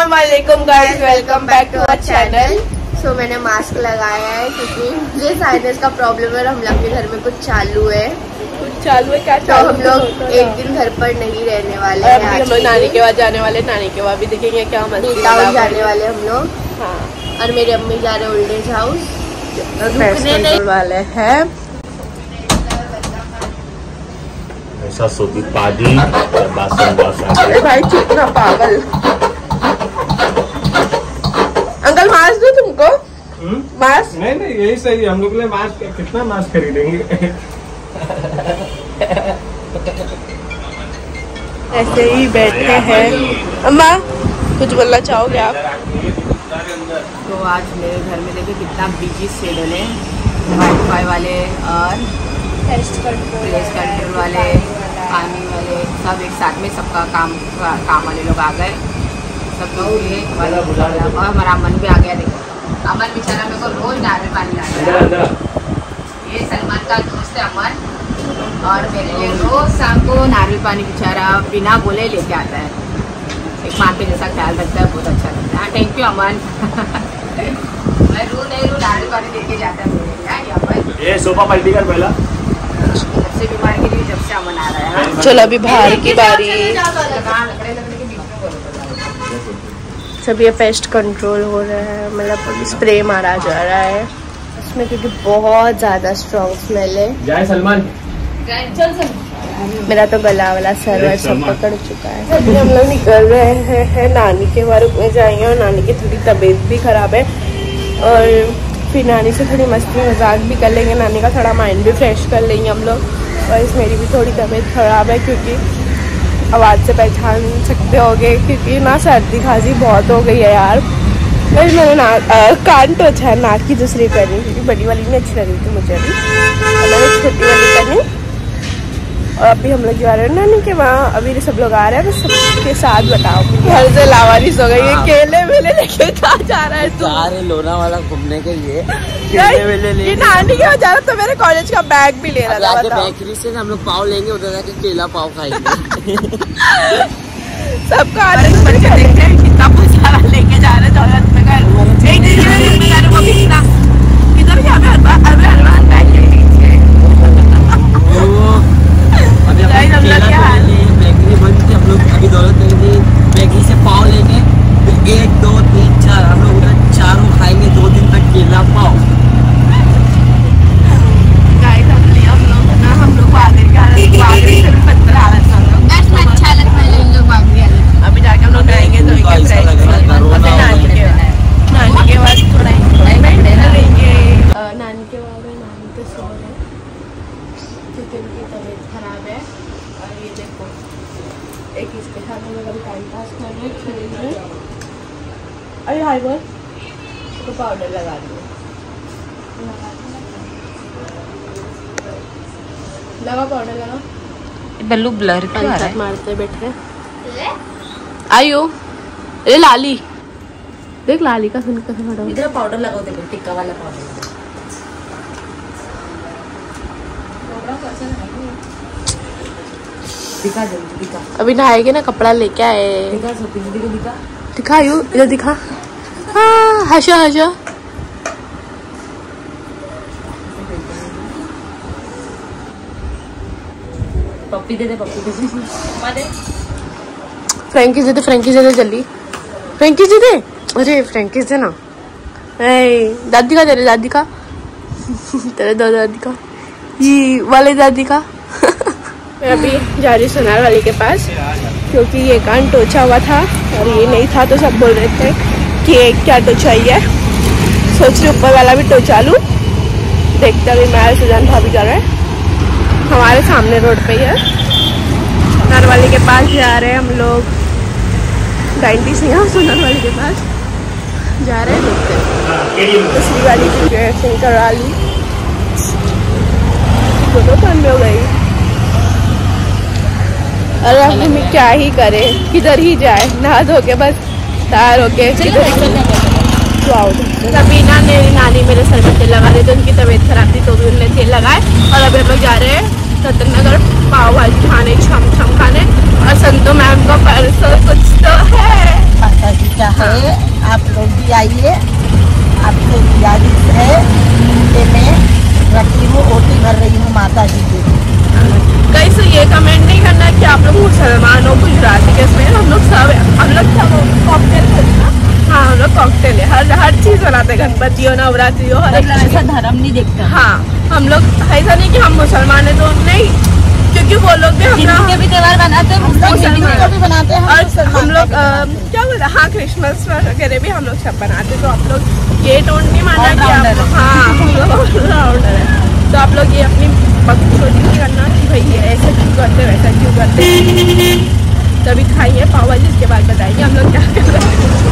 अस्सलामुअलैकुम guys, welcome back to our channel. So मैंने mask लगाया है क्योंकि मुझे साइनस का प्रॉब्लम है और हम लोग के घर में कुछ चालू है। क्या तो चालू? हम लोग एक दिन घर पर नहीं रहने वाले हैं। हम लोग नानी के बाद जाने वाले, नानी के बाद भी देखेंगे क्या मस्ती टाउन जाने वाले हम लोग। हाँ, और मेरी अम्मी जा रहे ओल्ड एज हाउस वाले हैं। ऐसा सोती पादी भाई चुप ना पागल। अंकल मास्क दो तुमको। मास्क नहीं यही सही है। हम लोग के लिए मास्क कितना मास्क खरीदेंगे। ऐसे ही बैठे हैं। अम्मा कुछ बोलना चाहोगे आप? तो आज मेरे घर में देखिए कितना बिजी शेड्यूल है। वाईफाई वाले और पेस्ट कंट्रोल वाले, पानी वाले, सब एक साथ में सबका काम वाले लोग आ गए। सब लोग और हमारा अमन भी आ गया। देखो अमन बेचारा मेरे को रोज नारियल पानी लाता है। ये सलमान का दोस्त है अमन, और मेरे लिए रोज शाम को नारियल पानी बेचारा बिना बोले लेके आता है। एक माँ के जैसा ख्याल रखता है, बहुत अच्छा लगता है। Thank you Aman. मैं रू नारियल पानी लेके जाता है मेरे। ये सोफा पलटी कर पहला। सबसे बीमार के लिए जब से अमन आ रहा है। चलो अभी बाहर की बारी। सब ये पेस्ट कंट्रोल हो रहा है, मतलब स्प्रे मारा जा रहा है इसमें, क्योंकि बहुत ज्यादा स्ट्रॉन्ग स्मेल है। जय सलमान। मेरा तो गला वाला सर सब पकड़ चुका है। अभी हम लोग निकल रहे हैं नानी के वहाँ रुकने जाएंगे, और नानी की थोड़ी तबीयत भी खराब है, और फिर नानी से थोड़ी मस्ती मजाक भी कर लेंगे। नानी का थोड़ा माइंड भी फ्रेश कर लेंगे हम लोग। और इस मेरी भी थोड़ी तबीयत खराब है, क्योंकि आवाज़ से पहचान सकते होगे, क्योंकि ना सर्दी खांसी बहुत हो गई है यार। वही मैंने कान तो अच्छा है, नाक की दूसरी पहनी, क्योंकि बड़ी वाली नहीं अच्छी लगी थी मुझे अभी, और मैंने छोटी वाली पहनी। और अभी हम लोग जा रहे हैं नानी के वहाँ। अभी सब लोग आ रहे हैं, बस सबके साथ बताओ। घर से लावारिस हो गई है। केले वेले लेके कहाँ जा रहा है तू? लोनावाला घूमने के लिए ये नानी के वहाँ जा रहा, तो मेरे कॉलेज का बैग भी ले रहा था। बेकरी से हम लोग पाव लेंगे, उधर जाके केला पाव खाएंगे। सबका कितना पूछा लेके जा रहे बेकरी बंद थी। हम लोग अभी दौलत बेकरी से पाव लेंगे, 1 2 3 4 हम लोग उधर चारों खाएंगे 2 दिन तक केला पाव। हम लोग अभी जाके हम लोग जाएंगे तो नानी के बाद थोड़ा लेंगे। नानी के बाद नानी के सो रहे, क्योंकि उनकी तबीयत खराब है। और ये देखो एक इसके साथ हम लोग अभी टाइम पास कर रहे हैं, खेल रहे। अरे हाई बोल तो पाउडर लगा दिए, लगा पाउडर लगा। बल्लू ब्लर क्यों आ रहा है? मारते बैठे आयु। अरे लाली देख, लाली का सुन कैसे फोटो। इधर पाउडर लगाओ, देखो टिक्का वाला पाउडर। दिखा जल्दी दिखा। अभी नहाएगी ना, कपड़ा लेके आए। दिखा सोती दीदी को दिखा। दिखा आयु, इधर दिखा। हाँ हशा हशा। पप्पी दे दे, पप्पी दे दे। फ्रैंकी दे दे, फ्रैंकी दे दे जल्दी। फ्रैंकी दे दे। अरे फ्रैंकी दे ना। दादी का, तेरे दादी का। तेरे दादी का, ये वाले दादी का। मैं अभी जा रही सोनार वाली के पास, क्योंकि ये कान टोचा हुआ था और ये नहीं था, तो सब बोल रहे थे कि ये क्या टोचा ही है। सोच रही ऊपर वाला भी टोचा लूँ। देखते अभी मैं सुजान भाभी जा रहे हैं, हमारे सामने रोड पे ही है। सोनार वाली के पास जा रहे हैं हम लोग। 90 से यहाँ सोनार वाली के पास जा रहे हैं, देखते हैं। दूसरी वाली की ड्रेसिंग करा ली, दोनों कान में हो गई। अरे अभी क्या ही करे, किधर ही जाए, नहा धो के बस तैयार होके सबीना ने नानी मेरे सर में तेल लगा रहे थे, उनकी तबीयत खराब थी तो भी उन्होंने तेल लगाए। और अभी हम लोग जा रहे हैं सतन नगर पाव भाजी खाने, छम छम खाने। और संतो मैम का परसों कुछ तो है, आइए, आपको गुजारिश है कि मैं रखी हूँ, ओटी भर रही हूँ माता जी की। कहीं से ये कमेंट नहीं करना कि आप लोग मुसलमान हो गुजराती के इसमें हम लोग सब हम लोग कॉकटेल ना। हाँ हम लोग कॉकटेल है, हर चीज़ बनाते हैं, गणपति हो नवरात्रि हो, हर एक ऐसा धर्म नहीं देखते। हाँ हम लोग ऐसा नहीं कि हम मुसलमान है तो नहीं, क्योंकि वो लोग भी हिंदू के भी त्योहार बनाते हैं, मुसलमान भी बनाते हैं, और हम लोग क्या बोलते हैं, हाँ क्रिसमस वगैरह भी हम लोग सब बनाते हैं। तो आप लोग ये टोन नहीं मानना कि आप लोग, हाँ हम लोग ऑलराउंडर है, तो आप लोग ये अपनी बकचोदी नहीं करना कि भाई ये ऐसा क्यों करते वैसा क्यों करते। तभी खाइए पाव भाजी, इसके बाद बताइए हम लोग क्या कर रहे हैं।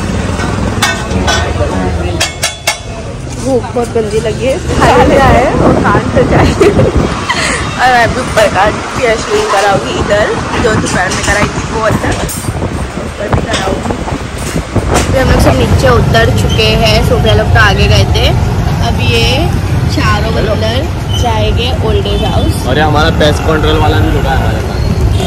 भूख बहुत गंदी लगी है, खाया जाए और काट तो जाए। और मैं भी ऊपर काट अश्विन कराऊंगी इधर, जो दोपहर में कराई थी वो अंदर ऊपर भी कराऊंगी। अभी हम लोग सब नीचे उतर चुके हैं, सोफिया लोग तो आगे गए थे। अब ये चारों अंदर जाएंगे ओल्ड एज हाउस। और हमारा पेस्ट कंट्रोल वाला भी रुका है हमारे पास।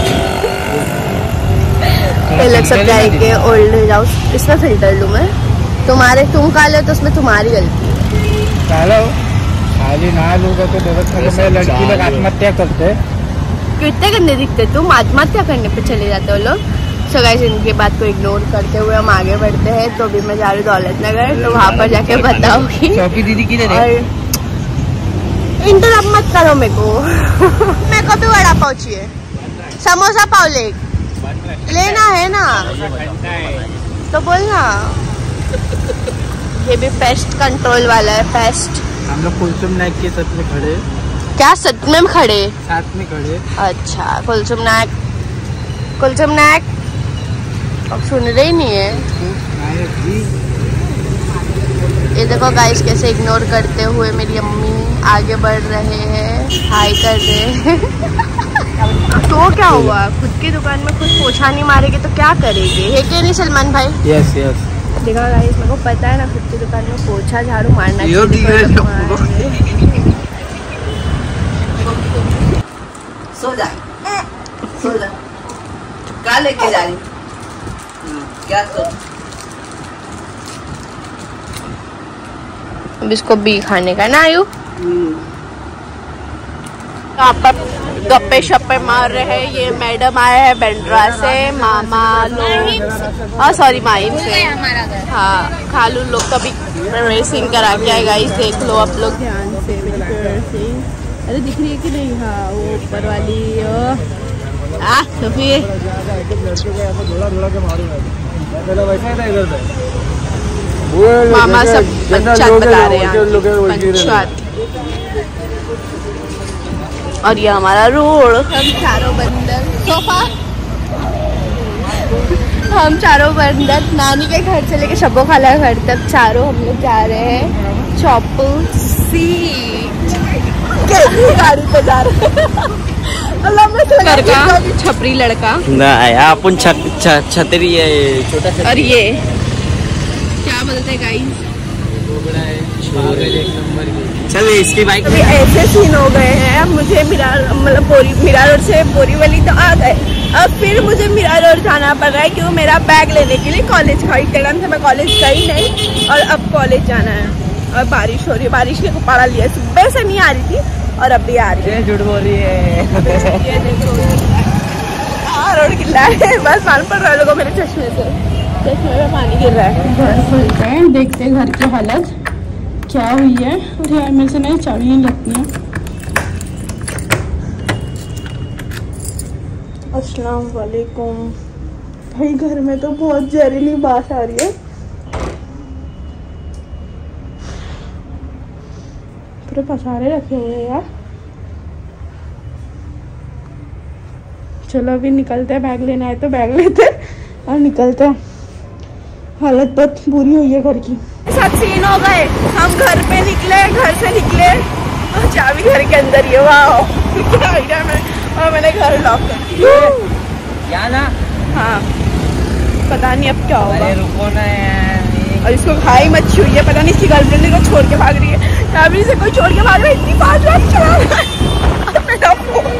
ये लोग सब जाएंगे ओल्ड एज हाउस। इसमें फिल्टर लूँ मैं, तुम खा लो तो उसमें तुम्हारी गलती है। खाली ना लूंगा तो मैं लड़की लोग आत्महत्या करते। कितने गंदे दिखते तुम, आत्महत्या करने पे चले जाते हो लोग। सो गाइस इनकी बात को इग्नोर करते हुए हम आगे बढ़ते हैं। तो अभी मैं जा रही हूँ दौलत नगर, तो वहाँ पर जाके बताऊंगी। चौकी दीदी किधर है? इंटरप्ट मत करो मेरे को। मेरे को भी वड़ा पाव चाहिए, समोसा पाव लेना है ना तो बोलना। ये भी पेस्ट कंट्रोल वाला है, पेस्ट। हम लोग कुलसुम नायक के साथ में खड़े। क्या सच में खड़े? साथ में खड़े। अच्छा कुलसुम नायक अब सुन रहे ही नहीं है। ये देखो गाइस कैसे इग्नोर करते हुए मेरी अम्मी आगे बढ़ रहे हैं, हाय कर रहे हैं। तो क्या हुआ, खुद की दुकान में खुद पोछा नहीं मारेगी तो क्या करेगी, है कि नहीं सलमान भाई? Yes yes. देखा गाइस मेरे को पता है ना, खुद की दुकान में पोछा झाड़ू मारना चाहिए। सो जा, सो जा। क्या लेके जा रही? क्या सो? अब इसको भी खाने का ना आयु। यहाँ पर गप्पे शप्पे मार रहे हैं। ये मैडम आए हैं बेंड्रा से, मामा लोग, हाँ सॉरी माहिम से, हाँ खालू लोग कभी रेसिंग करा के आए। गाइस देख लो आप लोग ध्यान से, अरे दिख रही है कि नहीं? हाँ वो ऊपर वाली सोफी। मामा सब पंचायत बता रहे हैं, और ये हमारा रोड। हम चारों बंदर सोफा, हम चारों बंदर नानी के घर से लेके शब्बो खाला घर तक चारों हम लोग जा रहे हैं चौपू सीट। कैसी गाड़ी पे जा रहे हैं? लड़का छपरी लड़का ना अपन छतरी है छोटा। और ये क्या बोलते हैं गाइस, चल इसकी बाइक। अभी ऐसे सीन हो गए हैं, मुझे मीरा रोड से बोरीवली तो आ गए, अब फिर मुझे मीरा रोड जाना पड़ रहा है क्यों, मेरा बैग लेने के लिए कॉलेज का। इतने टाइम से मैं कॉलेज गई नहीं और अब कॉलेज जाना है। और बारिश हो रही है, बारिश के कपड़ा लिया, सुबह से नहीं आ रही थी और अब भी आ रही है। झूठ बोल रही है। ये देखो रोड गिल्ला है, बस पानी पड़ रहा है लोगों मेरे चश्मे से, चश्मे में पानी गिर रहा है। देखते हैं घर की हालत क्या हुई है। और यार मेरे से नहीं चाबी नहीं लगती है। अस्सलाम वालेकुम भाई, घर में तो बहुत जहरीली बात आ रही है। पूरे पसारे रखे हुए हैं यार। चलो अभी निकलते हैं, बैग लेना है तो बैग लेते हैं और निकलते हैं। हालत बहुत बुरी हुई है घर की। साथ सीन हो गए, हम घर पे निकले, घर से निकले और चाबी घर के अंदर ही। वाह क्या आइडिया में, और मैंने घर लॉक कर दिया ना। हाँ पता नहीं अब क्या होगा। रुको ना यार, और इसको खाई मच्छी हुई है, पता नहीं इसकी गर्लफ्रेंड को छोड़ के भाग रही है, चाबी से कोई छोड़ के भाग रहा है। इतनी फास्ट चला रहा है मेरा फोन।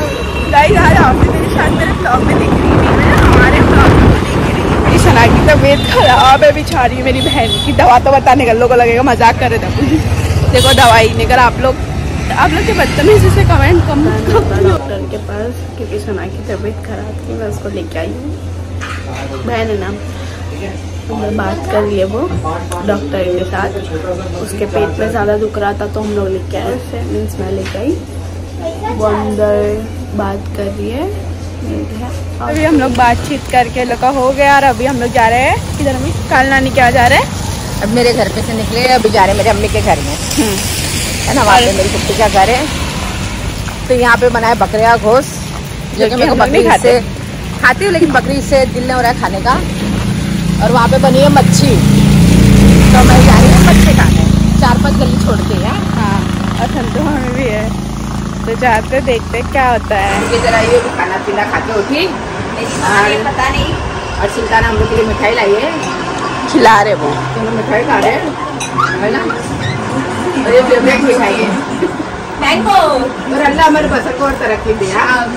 गाइस आज आपने मेरे साथ मेरे ब्लॉग में दिख रही थी, मैं हमारे ब्लॉग में दिख रही थी। मेरी शना की तबीयत तबीयत खराब है बेचारी मेरी बहन की। दवा तो बताने का लोगों को लगेगा मजाक कर रहे थे। देखो दवाई नहीं कर। आप लोग के बदतमीजी से कमेंट कम डॉक्टर के पास, क्योंकि सुना की तबीयत खराब थी, मैं उसको लेके आई हूँ। बहन है ना, हमने बात कर लिए वो डॉक्टर के साथ। उसके पेट में ज़्यादा दुख रहा था तो हम लोग लेके आए उसे, मीन्स मैं लेके आई। वो अंदर बात कर रही है। अभी हम लोग बातचीत करके लोग का हो गया और अभी हम लोग जा रहे हैं किधर में, काल नानी क्या जा रहे हैं। अब मेरे घर पे से निकले, अभी जा रहे हैं मेरे अम्मी के घर में, है ना, वहाँ पे मेरी कुट्टी का घर है। तो यहाँ पे बना है बकरे का गोश्त, जो कि मेरे को बकरी से खाती हूँ, लेकिन बकरी से दिल नहीं हो रहा है खाने का। और वहाँ पे बनी है मच्छी, तो मैं जा रही हूँ मच्छी खाने, 4-5 गली छोड़ के। हाँ, और संतोष में भी है, तो जाते देखते क्या होता है। ये जरा ये खाना पीना खा के उठी, पता नहीं। और सुल्तान हम लोग के लिए मिठाई लाई है, खिला रहे वो, दोनों मिठाई खा रहे हैं, है ना। और ये फेवरेट मिठाई है मैंगो। और अल्लाह हमारे बसर को और तरक्की दे।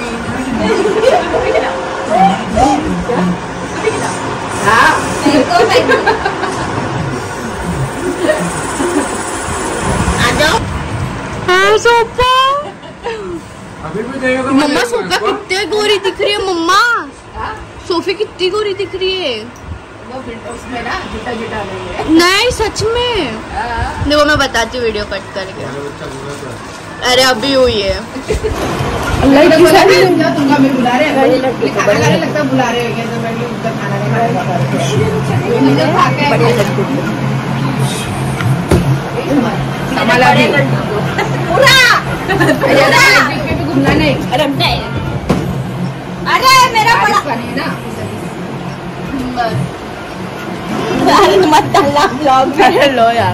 अभी भी देगा तो मम्मा सोफा कितनी गोरी दिख रही है। मम्मा सोफी कितनी गोरी दिख रही है। उसमें ना जिटा जिटा नहीं है। नहीं सच में, देखो मैं बताती हूँ वीडियो कट करके। अरे अभी हुई है। तुमका मैं बुला रहे हैं, लगता बुला रहे हैं तो मैं उनका खाना घूमना नहीं। अरे मेरा बड़ा ना मत ब्लॉग लो यार।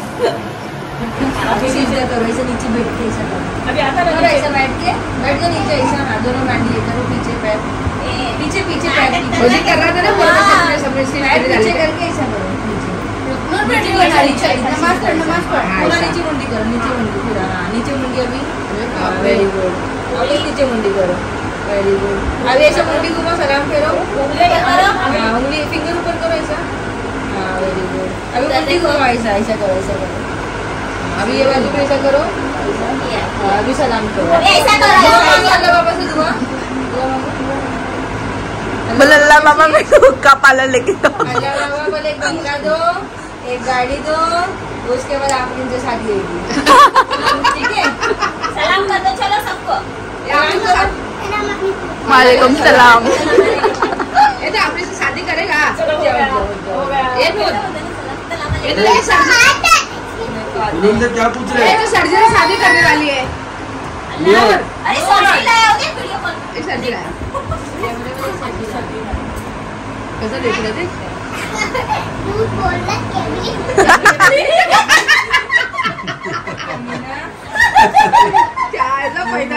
करो ऐसे नीचे बैठ के, ऐसा करो। अभी आता है ऐसा बैठ जाओ नीचे, ऐसा हाथ दोनों बैंड लेकर पीछे पैर, पीछे पैर मुझे कर रहा था ना, पीछे करके ऐसा करो। नमाज पढ़ पूरा नीचे मुंडी करो, नीचे मुंडी पूरा। हाँ नीचे मुंडी। अभी वेरी गुड। अभी नीचे मुंडी करो, वेरी गुड। अभी ऐसा मुंडी घुमाओ, सलाम फेरो, उंगली फिंगर ऊपर करो ऐसा। हाँ वेरी गुड। अभी मुंडी घुमाओ, ऐसा ऐसा करो, ऐसा करो। अभी ये बाजू पे ऐसा करो, अभी सलाम करो, ऐसा करो। अल्लाह बाबा से दुआ बोले अल्लाह बाबा मेरे को हुक्का पार्लर लेके दो। अल्लाह बाबा बोले एक बंगला दो, एक गाड़ी दो, उसके बाद आप इनसे शादी होगी। ठीक है, सलाम कर दो। चलो सबको वालेकुम सलाम। ये तो आपने से शादी करेगा। उनसे क्या पूछ रहे हैं? तो सर्जी से शादी करने वाली है। अरे सर्जी लाया हो गया वीडियो कॉल। सर्जी लाया। कैसा देख रहे थे? क्या ऐसा पैदा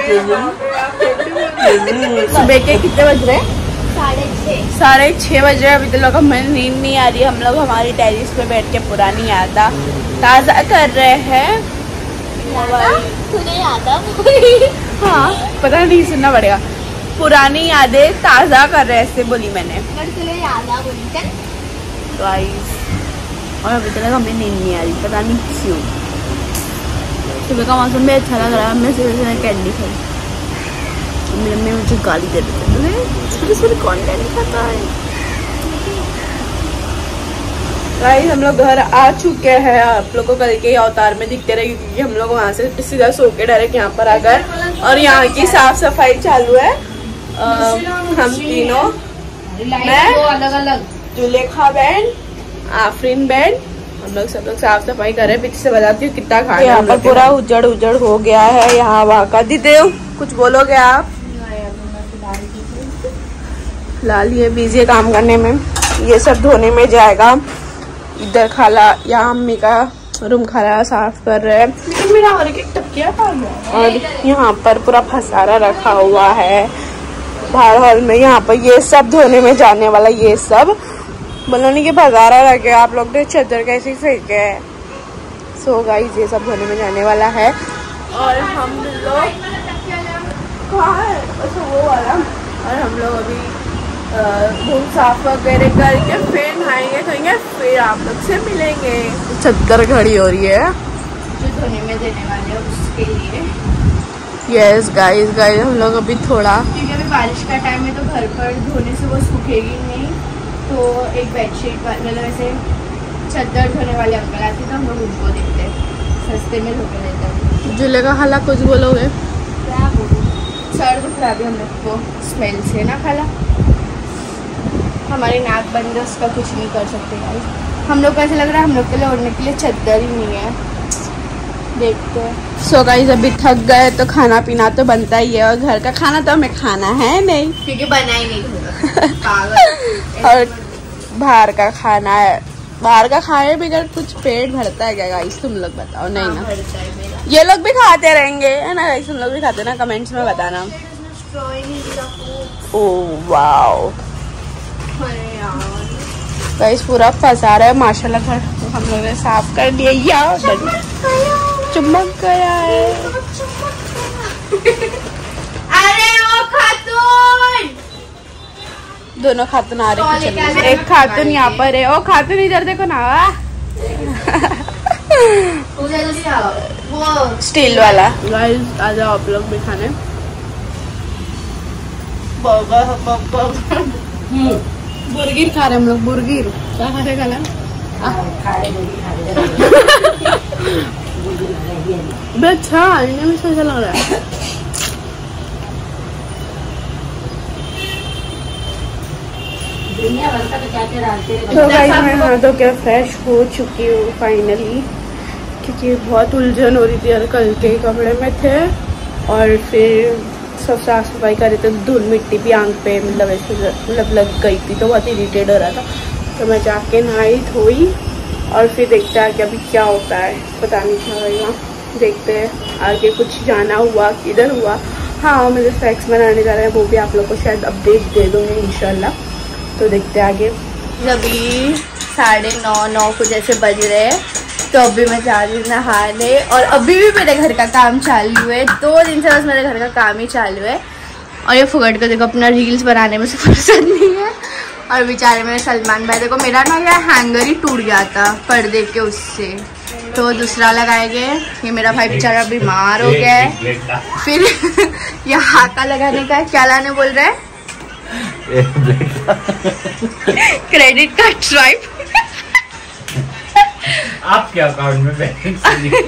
सुबह के कितने बज रहे? 6:30 बज रहे। अभी तो लोग हमें नींद नहीं आ रही। हम लोग हमारी टेरिस पे बैठ के पुरानी यादा ताज़ा कर रहे हैं। तूने याद आ? हाँ पता नहीं, सुनना पड़ेगा। पुरानी यादें ताज़ा कर रहे हैं, ऐसे बोली मैंने। याद आ बोली चल। और अभी तक हमें नींद नहीं आ रही, पता नहीं क्यों। सुबह का मौसम भी अच्छा लग रहा है। मैं सुबह से कैंडी खाई, मेरी मम्मी मुझे गाली दे रही है, सुबह कौन कैंडी खाता है। गाइस हम लोग घर आ चुके हैं। आप लोग को कल के अवतार में दिखते रहे, क्योंकि हम लोग वहाँ से सीधा सो के डायरेक्ट यहाँ पर आ गए। और यहाँ की साफ सफाई चालू है। हम तीनों, मैं अलग अलग, जुलेखा बहन, आफरीन बहन, हम लोग सब लोग साफ सफाई कर रहे हैं। पीछे से बताती हूँ कितना खाना। यहाँ पर पूरा उजड़ उजड़ हो गया है। यहाँ वहाँ का दीदेव कुछ बोलोगे आप? फिलहाल ये बिजी काम करने में, ये सब धोने में जाएगा। इधर खाला, यहाँ अम्मी का रूम खाला साफ कर रहे हैं। लेकिन मेरा और एक तकिया खा गया। और यहाँ पर पूरा फसारा रखा हुआ है बाहर हॉल में। यहाँ पर ये सब धोने में जाने वाला, ये सब बोलोनी के फसारा रखे। आप लोग ने चद्दर कैसे फेंके है। सो गाइस ये सब धोने में जाने वाला है। और हम लोग कहाँ है? अच्छा वो वाला। और हम लोग अभी रूम साफ वगैरह करके फिर नहाएंगे खाएंगे, फिर आप लोग से मिलेंगे। चद्दर खड़ी हो रही है जो धोने में देने वाले हैं उसके लिए। यस गाइस हम लोग अभी थोड़ा, क्योंकि अभी बारिश का टाइम है तो घर पर धोने से वो सूखेगी नहीं, तो एक बेडशीट मतलब ऐसे चद्दर धोने वाले अंकल आते तो हम लोग उनको देखते हैं, सस्ते में धो के देते हैं। जुले का खाला कुछ बोलोगे? क्या बोलूं, सर दुख रहा भी हम लोग को स्मेल से ना खाला। हमारी नाक बंद है, उसका कुछ नहीं कर सकते गाइस। हम लोग को ऐसा लग रहा है हम लोग के लिए ओढ़ने के लिए चद्दर ही नहीं है। देखते हैं। सो गाइस अभी थक गए तो खाना पीना तो बनता ही है, और घर का खाना तो हमें खाना है नहीं क्योंकि बना ही नहीं पागल। और बाहर का खाना है, बाहर का खाए बगैर कुछ पेट भरता है क्या गाइस? तुम लोग बताओ। नहीं ना, ये लोग भी खाते रहेंगे है ना गाइस? तुम लोग भी खाते ना? कमेंट्स में बताना। ओह वाओ गाइस पूरा फंसा रहा है माशाल्लाह। घर हम लोग ने साफ कर दिया यार, चमक गया है। अरे वो खातून, दोनों खातून आ रहे हैं, एक खातून यहाँ पर है। ओ खातून इधर देखो ना, वो स्टील वाला। गाइस आ जाओ आप लोग भी खाने। बुर्गिर खा रहे हम लोग। बुर्गिर क्या खा रहे? खाना अच्छा, आने में अच्छा लग रहा है। तो गाइस मैं हाँ तो क्या फ्रेश हो चुकी हूँ फाइनली, क्योंकि बहुत उलझन हो रही थी यार। कल के कपड़े में थे और फिर सब साफ सफाई कर रहे थे, धूल मिट्टी भी आंख पे मतलब ऐसे मतलब लग गई थी, तो बहुत इरिटेट हो रहा था। तो मैं जाके नहाई धोई और फिर देखते हैं कि अभी क्या होता है, पता नहीं क्या होगा। देखते हैं आगे कुछ जाना हुआ किधर हुआ। हाँ मुझे फैक्स बनाने जा रहे हैं, वो भी आप लोग को शायद अपडेट दे दूँगी इंशाल्लाह। तो देखते हैं आगे। अभी 9:30 कुछ ऐसे बज रहे हैं, तो अभी मैं जा रही हूँ नहाने, और अभी भी मेरे घर का काम चालू है। 2 दिन से बस मेरे घर का काम ही चालू है। और ये फुगट को देखो अपना रील्स बनाने में से फुर्सत नहीं है। और बेचारे मेरे सलमान भाई देखो, मेरा ना यह हैंगर ही टूट गया था पर्दे के, उससे तो दूसरा लगाएंगे। ये मेरा भाई बेचारा बीमार हो गया है। फिर यहाँ का लगाने का क्या लाने बोल रहा है? क्रेडिट कार्ड स्वाइप आपके अकाउंट में बैलेंस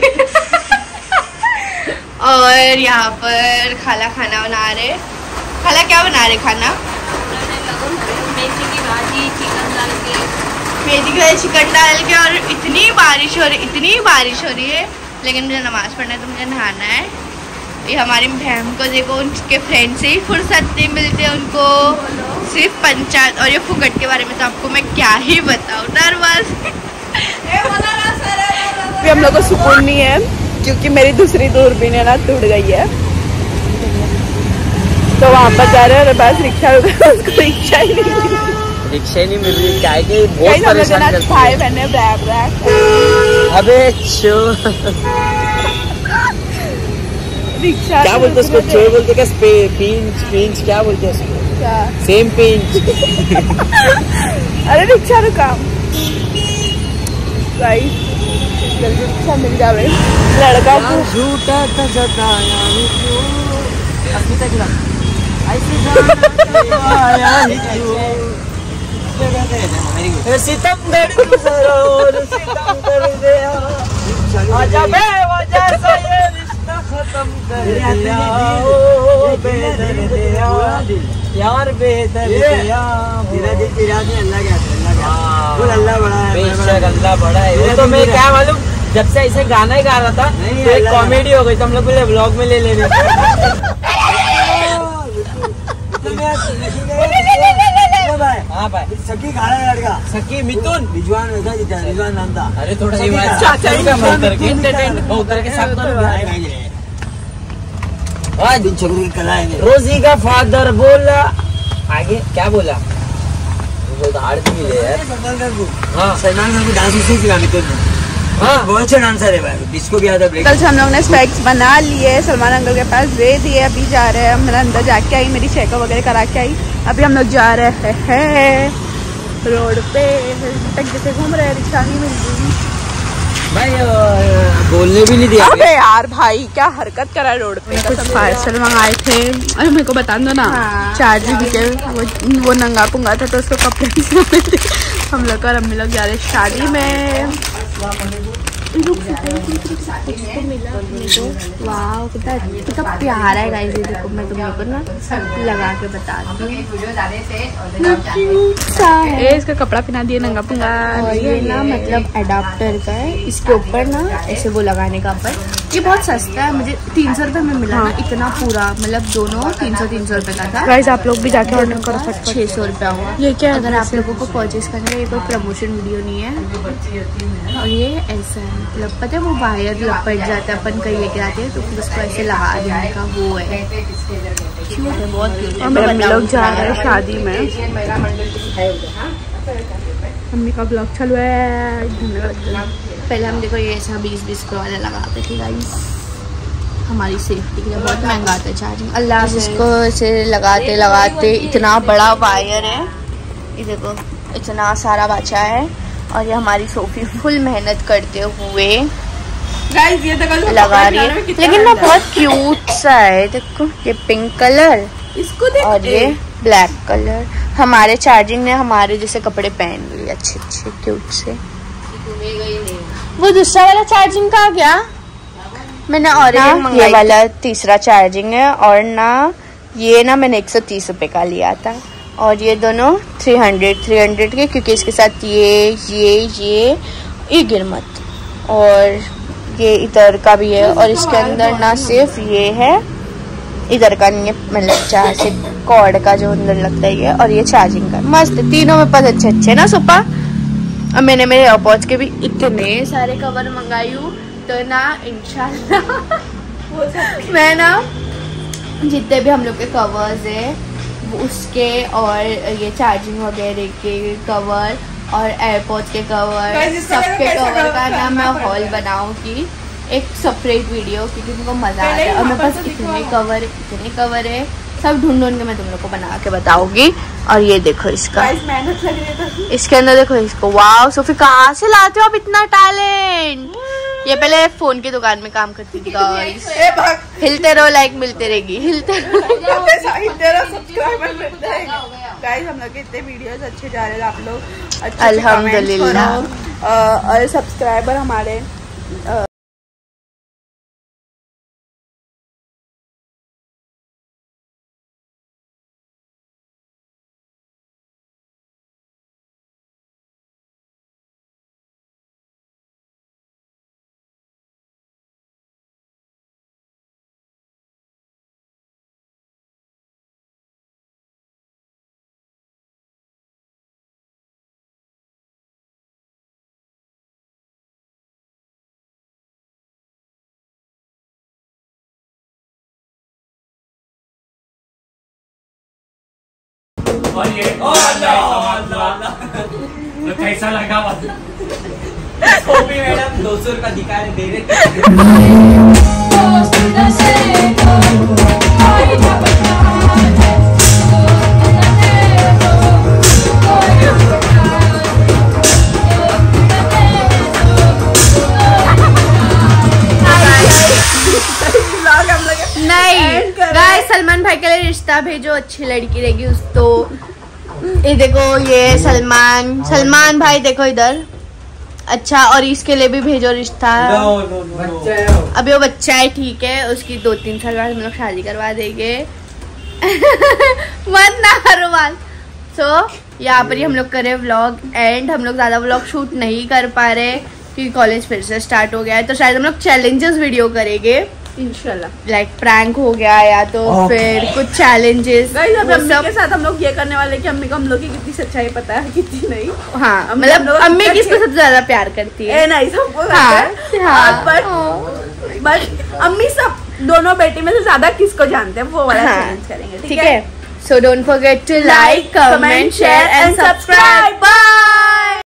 और यहाँ पर खाला खाना बना रहे। खाला क्या बना रहे खाना? मेथी की भाजी, चिकन डाल के, मेथी की भाजी चिकन डाल के। और इतनी बारिश हो रही है, लेकिन मुझे नमाज पढ़ना है तो मुझे नहाना है। ये हमारी बहन को देखो, उनके फ्रेंड से ही फुर्सत नहीं मिलते उनको, सिर्फ पंचायत। और ये फुगट के बारे में तो आपको मैं क्या ही बताऊँ, नर्वस। हम लोग को सुकून नहीं है क्योंकि मेरी दूसरी दूरबीन है ना टूट गई है, तो वहाँ पर जा रहे हैं। बस रिक्शा उसको रिक्शा ही नहीं मिल रही, क्या है कि बहुत परेशान करती है। अबे रिक्शा क्या बोलते उसको? चोर बोलते क्या? पिंच क्या बोलते हैं उसको? Same pinch. अरे रिक्शा रुका गाइस, जल्दी रिक्शा मिल जावे। लड़का झूठा था जताया सितम यार अल्लाह बड़ा है। वो तो मैं क्या मालूम, जब से ऐसे गाना ही गा रहा था तो एक कॉमेडी हो गई, तो हम लोग बोले व्लॉग में ले लेने। हाँ भाई, सखी खाना लड़का, सखी मिथुन रिजवान रिजवान नाम था। अरे थोड़ा कला है। रोजी का फादर बोला, आगे क्या बोला? मिले यार। हाँ सलमान खान को डांस सीख रहा मिथुन। हाँ बहुत अच्छा डांसर है भाई, डिस्को भी आता है। कल से हम लोग ने स्पेक्स बना लिए, सलमान अंकल के पास दे दिए। अभी जा रहे हैं, मैं अंदर जाके आई, मेरी चेकअप वगैरह करा के आई। अभी हम लोग जा रहे हैं रोड पे, तक जैसे घूम रहे हैं, रिक्शा नहीं मिल रही भाई, बोलने भी नहीं दिया। अबे यार भाई क्या हरकत करा रोड पे। कुछ पार्सल मंगाए थे, अरे मेरे को बता दो ना। चार्जिंग के वो नंगा पुंगा था तो उसको कपड़े थे। हम लोग और अम्मी लोग जा रहे शादी में। वाह कितना प्यारा है गाइस, ये देखो मैं तुम लोग को ना लगा के बता दूँ। इसका कपड़ा पहना दिया नंगा पुंगा। और ये ना मतलब अडाप्टर का है, इसके ऊपर ना ऐसे वो लगाने का पर। ये बहुत सस्ता है, मुझे 300 रुपये में मिला। हाँ। ना इतना पूरा मतलब दोनों 300 रुपये का था। गाइस आप लोग भी जाके ऑर्डर कर सकते हो। 600 रुपया हुआ। ये क्या अगर आप लोगों को परचेज करना है, ये कोई प्रमोशन वीडियो नहीं है। और ये ऐसा है मतलब पता है वो वायर लपट जाता है, अपन कहीं लेके आते हैं तो फिर उसको ऐसे लगा देने का वो है। क्यूट है, बहुत क्यूट है। हम लोग जा रहे हैं शादी में। मम्मी का ब्लॉग चालू है। पहले हम देखो ये ऐसा 20-20 रुपये वाला लगाते थे गाइस, हमारी सेफ्टी के लिए। बहुत महंगा आता है चार्जिंग। अल्लाह इसको ऐसे लगाते लगाते इतना बड़ा वायर है, ये देखो इतना सारा बचा है। और ये हमारी सोफी फुल मेहनत करते हुए ये लगा रही है, लेकिन ना बहुत क्यूट सा है। देखो ये पिंक कलर इसको और ये ब्लैक कलर। हमारे चार्जिंग ने हमारे जैसे कपड़े पहन लिए अच्छे अच्छे क्यूट से। वो दूसरा वाला चार्जिंग का क्या मैंने ऑरेंज मंगाया, ये वाला तीसरा चार्जिंग है। और ना ये ना मैंने 130 रुपये का लिया था। और ये दोनों 300 के, क्योंकि इसके साथ ये गिर मत। और ये इधर का भी है। और इसके अंदर ना सिर्फ ये है, इधर का नहीं है, मतलब चार से कॉर्ड का जो अंदर लगता है ये। और ये चार्जिंग का मस्त, तीनों में पास अच्छे अच्छे ना सुपा। और मैंने मेरे एयरपॉड्स के भी इतने सारे कवर मंगाई हूँ तो ना इंशाल्लाह मैं ना जितने भी हम लोग के कवर्स है उसके और ये चार्जिंग वगैरह के कवर और एयरपॉड्स के कवर सबके कवर का ना मैं हॉल बनाऊंगी एक सेपरेट वीडियो, क्योंकि उनको मजा आता है। और मेरे पास इतने कवर है, सब ढूंढ के मैं तुम लोग को बना के बताऊंगी। और ये देखो इसका मेहनत लग रही है इसके अंदर, देखो इसको। वाह सोफी कहाँ से लाते हो आप इतना टैलेंट। ये पहले फोन की दुकान में काम करती थी गाइस। हिलते रहो लाइक मिलते रहेगी, हिलते रहो सब्सक्राइबर मिलते रहेंगे। गाइस हम लोग के इतने वीडियोस अच्छे जा रहे हैं, आप लोग अल्हम्दुलिल्लाह। और सब्सक्राइबर हमारे और ये तो कैसा लगा मैडम 200 रुपया दिखा दे रहे। नहीं गाइस सलमान भाई के लिए रिश्ता भेजो, अच्छी लड़की रहेगी उस तो। ये देखो ये सलमान भाई देखो इधर। अच्छा और इसके लिए भी भेजो रिश्ता। अभी वो बच्चा है ठीक है, उसकी 2-3 साल बाद हम लोग शादी करवा देंगे। मन ना हरवाल। सो यहाँ पर ही हम लोग करे व्लॉग एंड। हम लोग ज्यादा व्लॉग शूट नहीं कर पा रहे क्योंकि कॉलेज फिर से स्टार्ट हो गया है, तो शायद हम लोग चैलेंजेस वीडियो करेंगे इंशाल्लाह। लाइक प्रैंक हो गया या तो फिर कुछ चैलेंजेस। अम्मी के साथ हम लोग ये करने वाले कि अम्मी को हम लोग की कितनी सच्चाई पता है कितनी नहीं। हाँ मतलब अम्मी किसको सबसे ज्यादा प्यार करती है? नहीं सबको। बट अम्मी सब दोनों बेटी में से ज्यादा किसको जानते हैं वो वाला चैलेंज करेंगे, ठीक है? So don't forget to like, comment, share and subscribe. Bye.